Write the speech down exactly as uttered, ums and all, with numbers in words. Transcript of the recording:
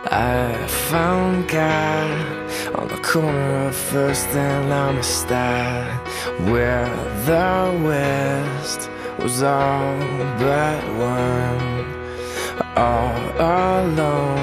I found God on the corner of First and Amistad, where the West was all but one. All alone